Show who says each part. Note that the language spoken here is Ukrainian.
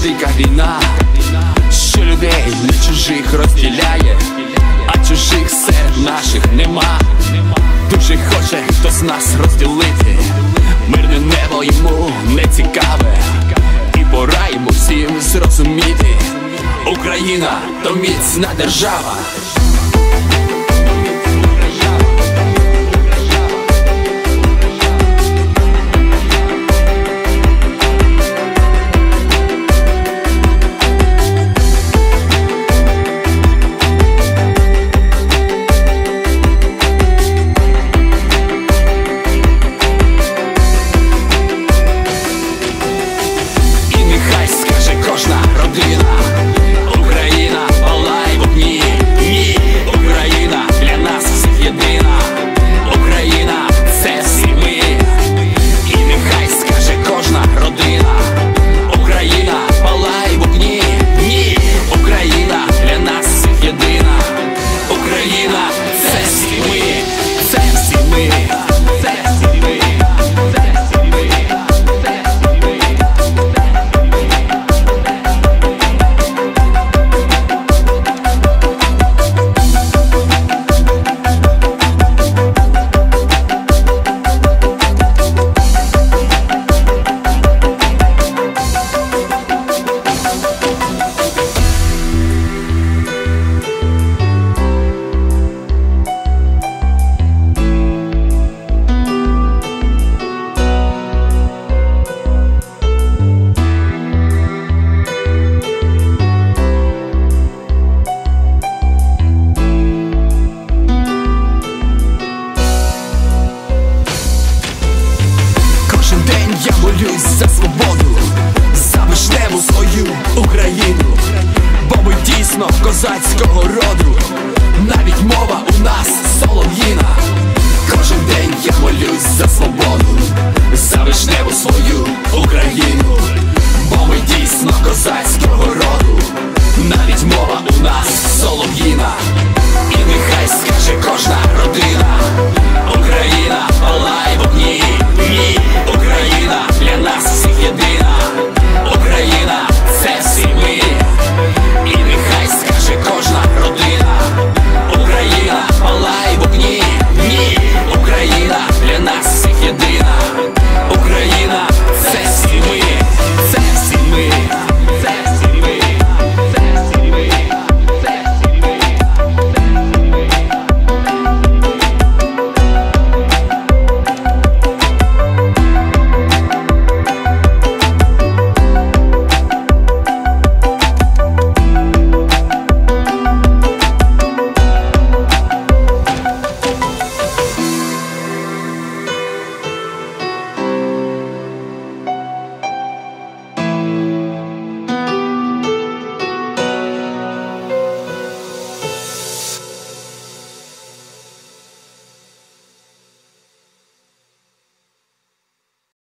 Speaker 1: дика війна, що людей для чужих розділяє, а чужих серед наших нема. Дуже хоче хтось нас розділити, мирне небо йому не цікаве, і пора йому всім зрозуміти: Україна то міцна держава. Кожна родина, Україна палай в огні. Ні, Україна для нас всіх єдина. Україна – це всі ми. І нехай скаже кожна родина: Україна палай в огні. Ні, Україна для нас всіх єдина. Україна – це всі ми. Це всі ми. Це всі ми. Я молюсь за свободу, за вишневу свою Україну, бо ми дійсно козацького роду, навіть мова у нас солов'їна. Кожен день я молюсь за свободу, за вишневу свою Україну.